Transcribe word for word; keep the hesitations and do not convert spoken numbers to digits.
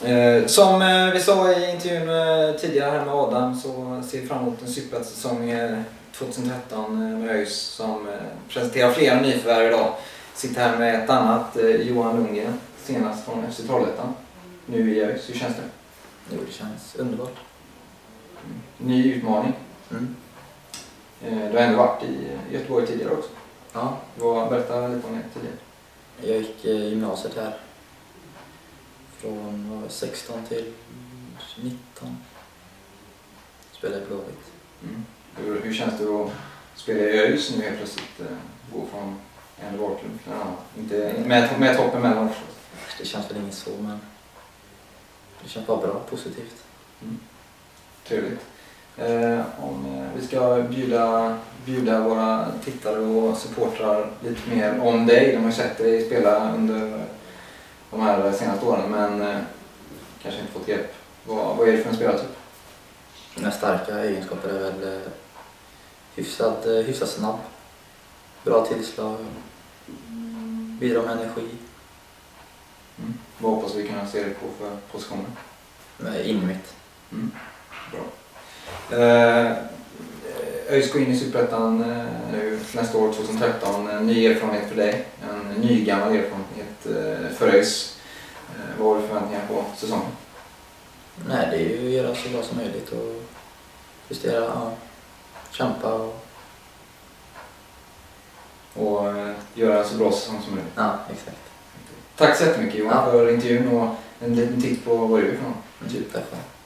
Eh, som eh, vi sa i intervjun eh, tidigare här med Adam så ser vi fram emot en supersäsong eh, tjugohundratretton eh, med ÖIS som eh, presenterar flera nyförvärv idag. Sitter här med ett annat, eh, Johan Lundgren, senast från F C Trollhättan. Nu i ÖIS, hur känns det? Jo, det känns underbart. Mm. Ny utmaning. Mm. Eh, du har ändå varit i Göteborg tidigare också. Ja. Vad, berätta lite om det tidigare. Jag gick eh, gymnasiet här. Från var sexton till nitton. Spelade i Blåvitt. Mm. Hur, hur känns det att spela i ÖIS nu helt plötsligt? Eh, gå från en vårdklubb till en annan? Inte med, med toppen mellan också. Det känns väl inget så, men det känns bara bra, positivt. Mm. Trevligt. Eh, om eh, vi ska bjuda, bjuda våra tittare och supportrar lite mer om dig. De har ju sett dig spela under de här senaste åren, men eh, kanske inte fått grepp. Vad, vad är det för en spelartyp? Mina starka egenskaper är väl eh, hyfsat, eh, hyfsat snabb. Bra tillslag. Bidrar med energi. Mm. Vad hoppas vi kunna se dig på för positioner? In mitt. Mm. Bra. Eh, ÖIS går in i Superettan eh, nu nästa år tjugohundratretton. En ny erfarenhet för dig. En ny gammal erfarenhet eh, för ÖIS. Eh, vad har du förväntningar på säsongen? Nej, det är ju att göra så bra som möjligt och justera, ja, kämpa och... Och eh, göra en så bra säsong som möjligt. Ja, exakt. Tack så jättemycket Johan ja. för intervjun och en liten titt på var du är ifrån. Typ, tack.